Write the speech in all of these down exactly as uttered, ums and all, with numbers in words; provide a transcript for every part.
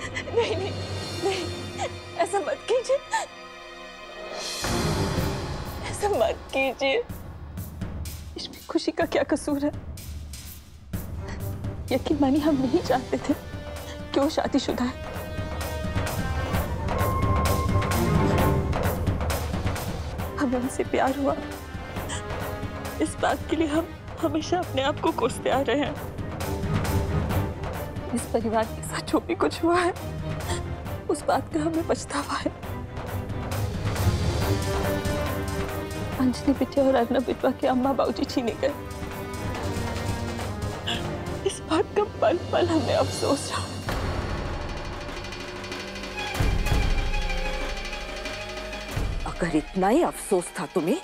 नहीं नहीं नहीं, ऐसा मत कीजिए, ऐसा मत कीजिए। इसमें खुशी का क्या कसूर है? यकीन मानिए हम नहीं जानते थे कि वो शादीशुदा है। हमें उनसे प्यार हुआ, इस बात के लिए हम हमेशा अपने आप को कोसते आ रहे हैं। इस परिवार के साथ जो भी कुछ हुआ है उस बात का हमें पछतावा है। अंजलि बिटिया और अर्नब बिटवा के अम्मा बाबूजी छीने गए, इस बात का पल पल हमें अफसोस रहा। अगर इतना ही अफसोस था तुम्हें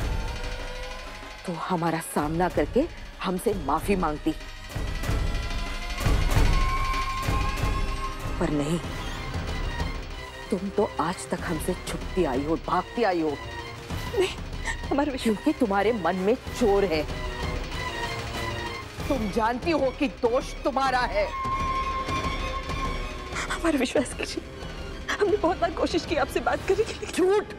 तो हमारा सामना करके हमसे माफी मांगती, पर नहीं, तुम तो आज तक हमसे छुपती आई हो, भागती आई हो। नहीं, हमारे क्योंकि तुम्हारे मन में चोर है। तुम जानती हो कि दोष तुम्हारा है। हमारा विश्वास कीजिए, हमने बहुत बार कोशिश की आपसे बात करने के लिए। झूठ,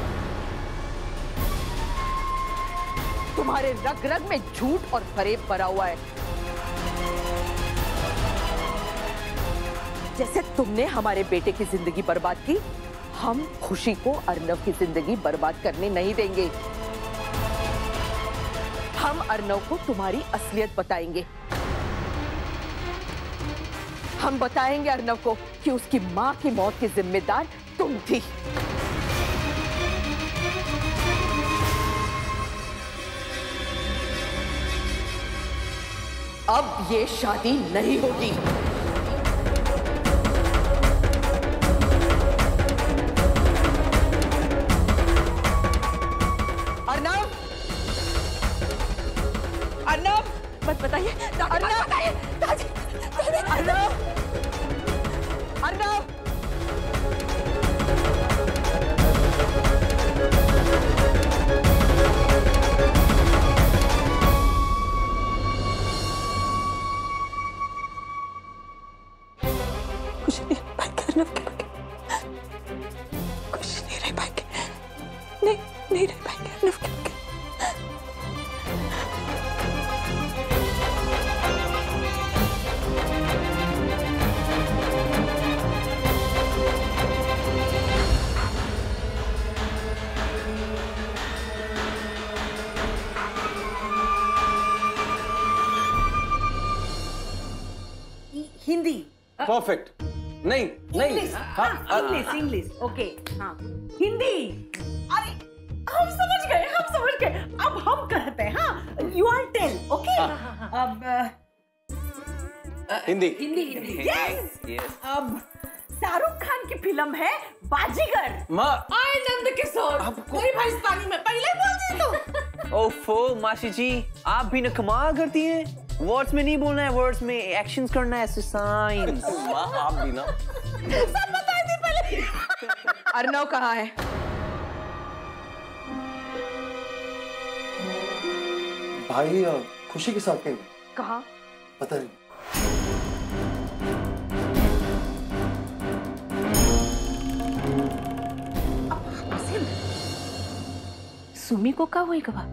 तुम्हारे रग रग में झूठ और फरेब भरा हुआ है। जैसे तुमने हमारे बेटे की जिंदगी बर्बाद की, हम खुशी को अर्नव की जिंदगी बर्बाद करने नहीं देंगे। हम अर्नव को तुम्हारी असलियत बताएंगे। हम बताएंगे अर्नव को कि उसकी मां की मौत की जिम्मेदार तुम थी। अब ये शादी नहीं होगी। अर्नव, अर्नव, मत बताइए, अर्नव, बताइए, अर्नव, अर्नव, कुछ नहीं रह पाएंगे अर्नव के बगैर, कुछ नहीं रह पाएंगे, नहीं नहीं रह पाएंगे अर्नव के बगैर। हिंदी परफेक्ट। नहीं नहीं, इंग्लिश, हाँ, इंग्लिश इंग्लिश ओके, हाँ हिंदी। अरे हम समझ गए, हम समझ गए। अब हम कहते हैं, हाँ यू आर टेल, ओके। अब हिंदी हिंदी हिंदी यस। अब शाहरुख खान की फिल्म है बाजीगर। माँ, आए नंद किशोर, कोई पाकिस्तानी में पहले बोलती तो। ओफो मासी जी, आप भी न कमाल करती हैं। वर्ड्स में नहीं बोलना है, वर्ड्स में एक्शंस करना है, साइंस। माँ आप भी ना। सब बता दी पहले। अर्नव कहाँ है? भाई खुशी के साथ कहीं? कहाँ? पता नहीं। सुमी को का हुई गवा?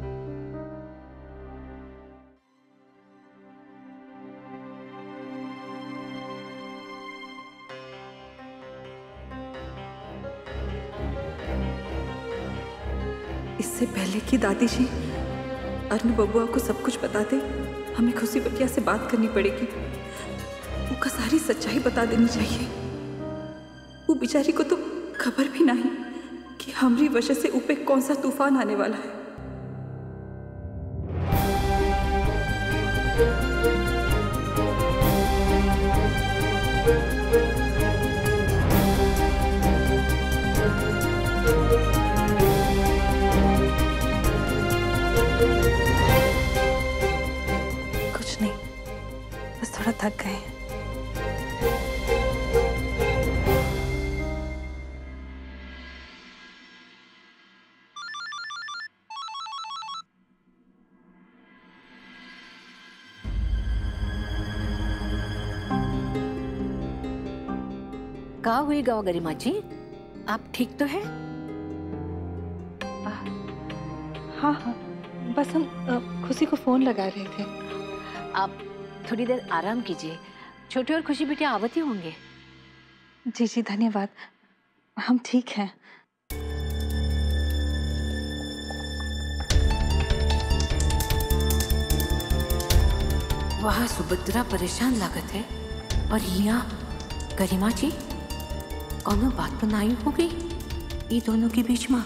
इससे पहले कि दादी जी अर्नव बबुआ को सब कुछ बता दे, हमें खुशी बिटिया से बात करनी पड़ेगी। उनका सारी सच्चाई बता देनी चाहिए। वो बेचारी को तो खबर भी नहीं कि हमारी वजह से ऊपर कौन सा तूफान आने वाला है। कुछ नहीं, बस थोड़ा थक गए हैं। का हुई गाँव गरिमा जी, आप ठीक तो है? हाँ हाँ, बस हम अ, खुशी को फोन लगा रहे थे। आप थोड़ी देर आराम कीजिए, छोटे और खुशी बेटे आवती होंगे। जी जी धन्यवाद, हम ठीक हैं। वह सुभद्रा परेशान लागत है और यहाँ गरिमा जी कौनो बात तो नहीं हो गई ये दोनों के बीच में?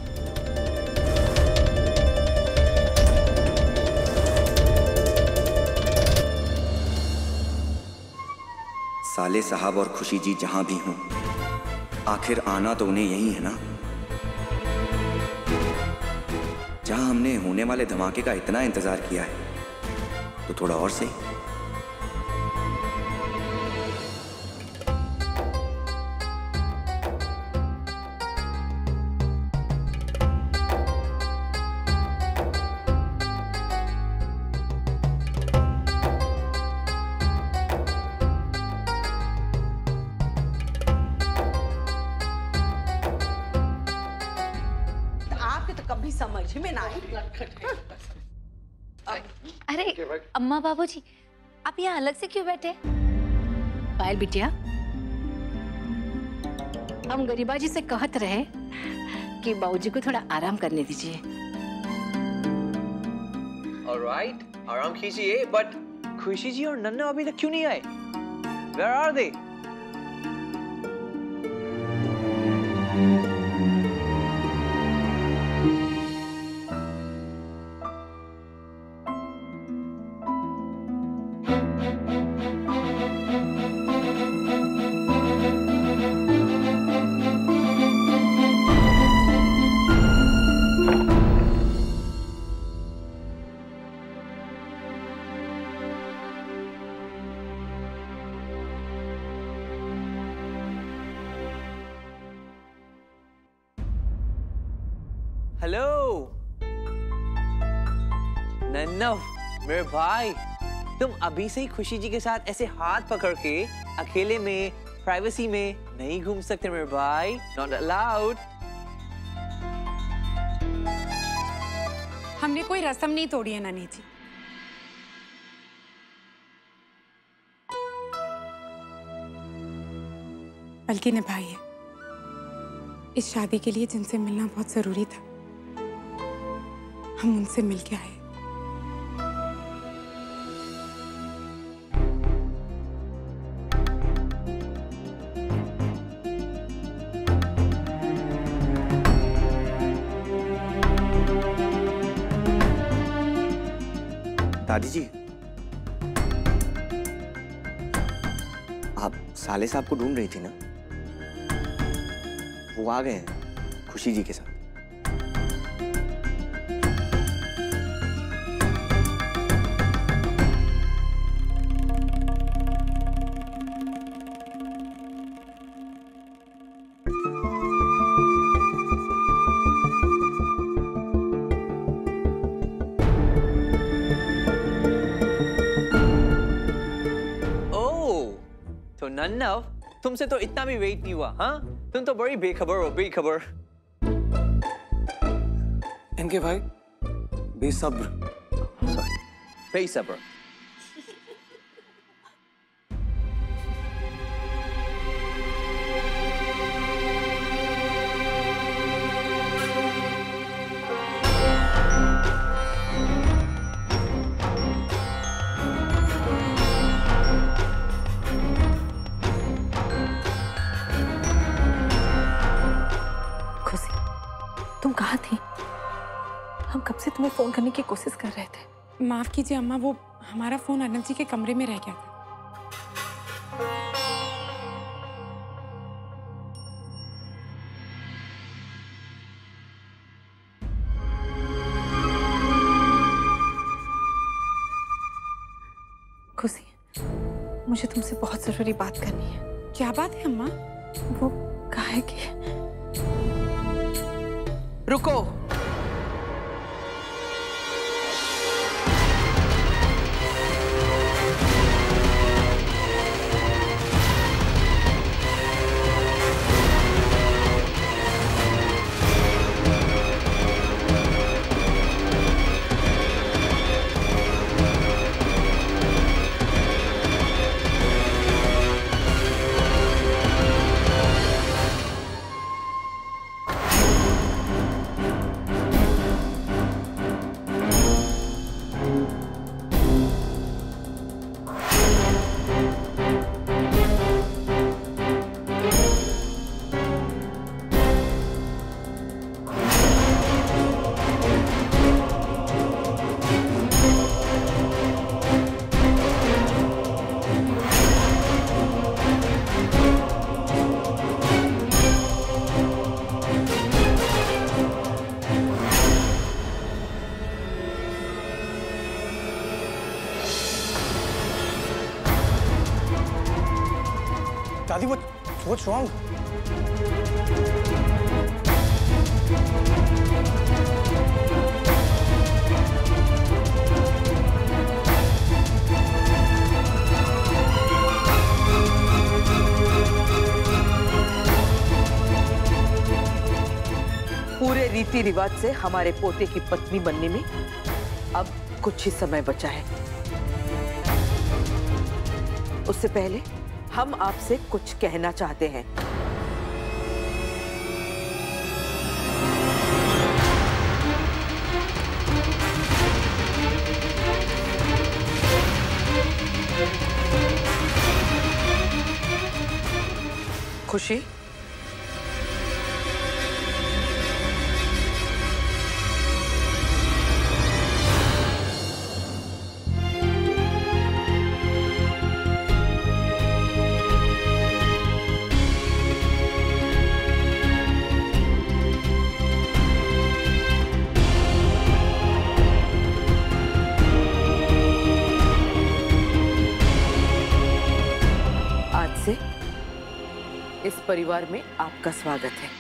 साले साहब और खुशी जी जहां भी हों, आखिर आना तो उन्हें यही है ना। जहां हमने होने वाले धमाके का इतना इंतजार किया है, तो थोड़ा और सही। कभी समझ में ना आई। अरे अम्मा बाबूजी, आप यहाँ अलग से क्यों बैठे? पायल बिटिया, हम गरिमा जी से कहत रहे कि बाबूजी को थोड़ा आराम करने दीजिए। ऑलराइट, आराम कीजिए, बट खुशी जी और नन्ना अभी तक क्यों नहीं आए? Where are they? हेलो नन्ना, मेरे भाई, तुम अभी से ही खुशी जी के साथ ऐसे हाथ पकड़ के अकेले में प्राइवेसी में नहीं घूम सकते मेरे भाई, नॉट अलाउड। हमने कोई रस्म नहीं तोड़ी है नानी जी। बल्कि निभाई है। इस शादी के लिए जिनसे मिलना बहुत जरूरी था, हम उनसे मिलके आए। दादी जी, आप साले साहब को ढूंढ रही थी ना? वो आ गए हैं खुशी जी के साथ। तो नन्ना, तुमसे तो इतना भी वेट नहीं हुआ, हाँ? तुम तो बड़ी बेखबर हो, बेखबर। इनके भाई बेसब्र, सॉरी, बेसब्र। तुम कहाँ थी? हम कब से तुम्हें फोन करने की कोशिश कर रहे थे। माफ कीजिए अम्मा, वो हमारा फोन अर्नब जी के कमरे में रह गया था। खुशी, मुझे तुमसे बहुत जरूरी बात करनी है। क्या बात है अम्मा? वो कहा है कि रुको, दादी वो व्हाट्स रॉन्ग? पूरे रीति रिवाज से हमारे पोते की पत्नी बनने में अब कुछ ही समय बचा है। उससे पहले हम आपसे कुछ कहना चाहते हैं। खुशी, इस परिवार में आपका स्वागत है।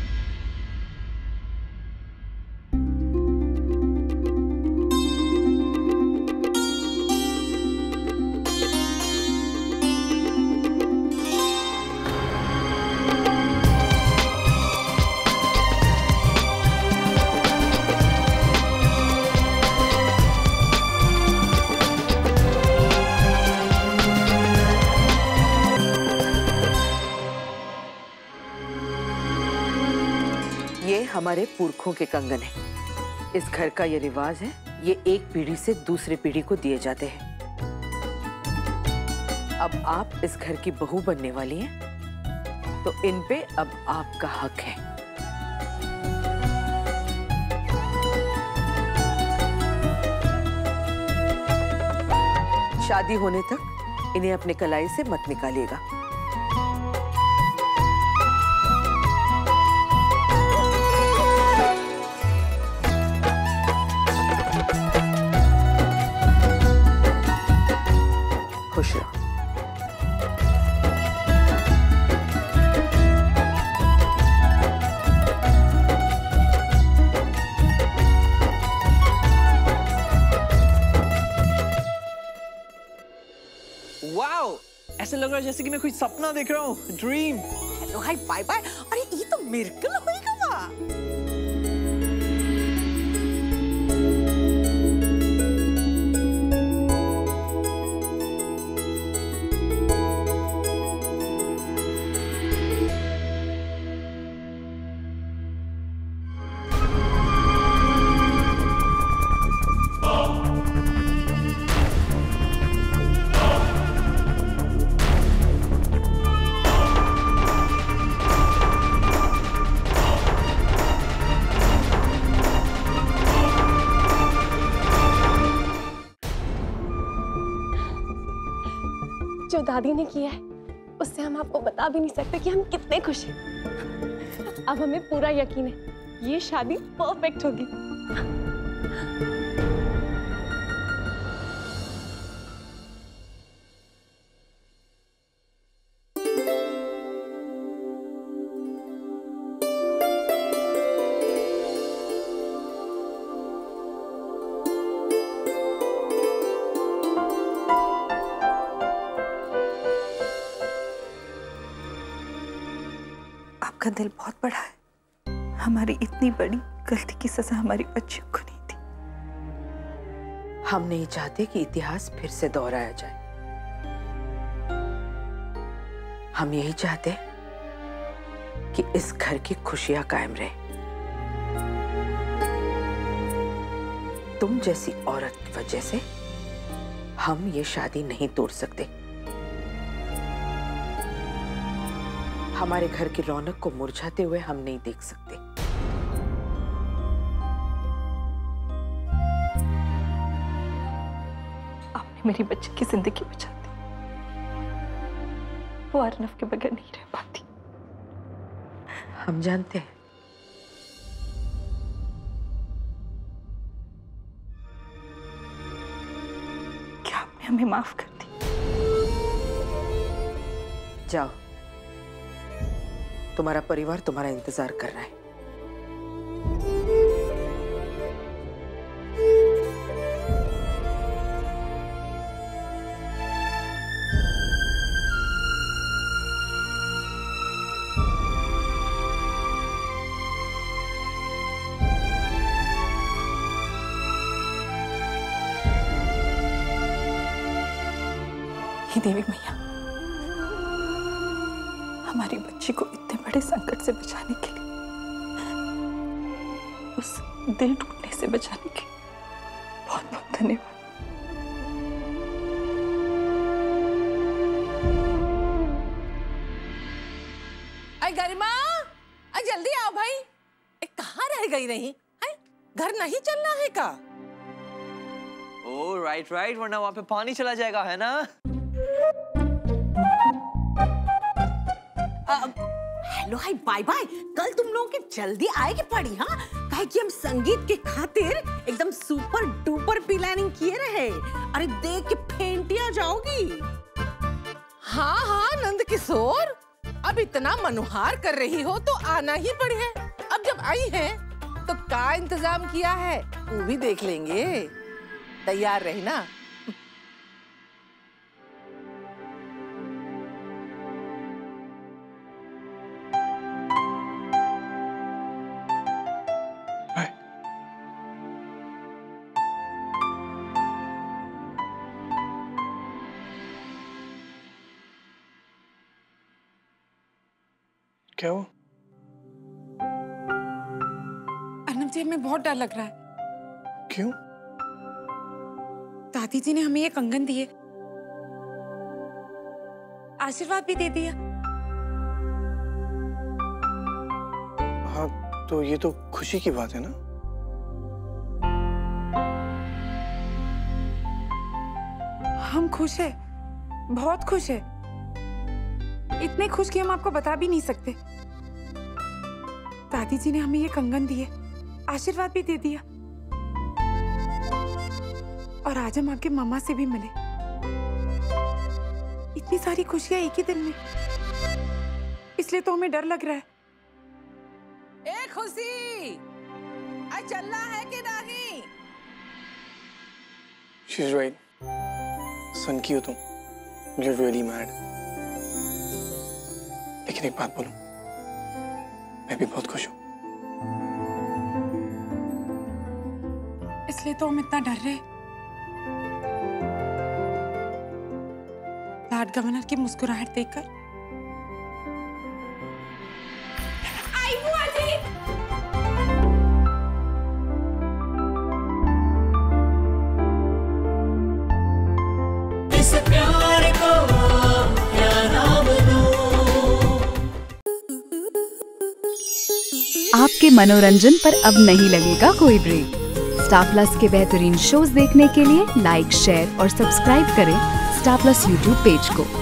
हमारे पुरखों के कंगन है। इस घर का ये रिवाज है, ये एक पीढ़ी से दूसरी पीढ़ी को दिए जाते हैं। अब आप इस घर की बहू बनने वाली हैं, तो इन पे अब आपका हक है। शादी होने तक इन्हें अपने कलाई से मत निकालिएगा। खुश रहो। वाओ, ऐसा लग रहा है जैसे कि मैं कोई सपना देख रहा हूँ, dream. Hello hi bye bye. अरे ये तो मिरेकल होएगा वा। जो दादी ने किया है उससे हम आपको बता भी नहीं सकते कि हम कितने खुश हैं। अब हमें पूरा यकीन है ये शादी परफेक्ट होगी। आपका दिल बहुत बड़ा है। हमारी इतनी बड़ी गलती की सजा हमारी बच्चियों को नहीं थी। हम नहीं चाहते कि इतिहास फिर से दोहराया जाए। हम यही चाहते हैं कि इस घर की खुशियां कायम रहे। तुम जैसी औरत की वजह से हम ये शादी नहीं तोड़ सकते। हमारे घर की रौनक को मुरझाते हुए हम नहीं देख सकते। आपने मेरी बच्ची की जिंदगी बचा दी। वो अर्नव के बगैर नहीं रह पाती। हम जानते हैं। क्या आपने हमें माफ कर दी? जाओ, तुम्हारा परिवार तुम्हारा इंतजार कर रहा है। हे देवी मैया, हमारी बच्ची को इतने बड़े संकट से बचाने के लिए, उस दिल टूटने से बचाने के लिए बहुत बहुत धन्यवाद। अरे गरिमा, अरे जल्दी आओ भाई। ए, कहाँ रह गई नहीं है? घर नहीं चलना है का? ओ राइट राइट, वरना वहाँ पे पानी चला जाएगा, है ना? Hello hi bye bye. कल तुम लोगों की जल्दी आएगी पड़ी, हाँ? काहे कि हम संगीत के खातिर एकदम सुपर डुपर प्लानिंग किए रहे। अरे देख के फेंटिया जाओगी। हाँ हाँ नंद किशोर, अब इतना मनुहार कर रही हो तो आना ही पड़े है। अब जब आई है तो क्या इंतजाम किया है वो भी देख लेंगे। तैयार रहना। क्या हो? अर्नब जी, हमें बहुत डर लग रहा है। क्यों? दादी जी ने हमें ये कंगन दिए, आशीर्वाद भी दे दिया। हाँ तो ये तो खुशी की बात है ना। हम खुश हैं, बहुत खुश हैं। इतने खुश कि हम आपको बता भी नहीं सकते। दादी जी ने हमें ये कंगन दिए, आशीर्वाद भी दे दिया, और आज हम आपके मामा से भी मिले। इतनी सारी खुशियां एक ही दिन में, इसलिए तो हमें डर लग रहा है। ए खुशी, आज चलना है कि नहीं? She's right. सन की हो तुम। You're really mad. लेकिन एक बात बोलूं, मैं भी बहुत खुश हूं। इसलिए तो हम इतना डर रहे। लॉर्ड गवर्नर की मुस्कुराहट देखकर। आई बुआ जी। इस प्यार को क्या नाम दूं? आपके मनोरंजन पर अब नहीं लगेगा कोई ब्रेक। स्टार प्लस के बेहतरीन शोज देखने के लिए लाइक, शेयर और सब्सक्राइब करें स्टार प्लस यूट्यूब पेज को।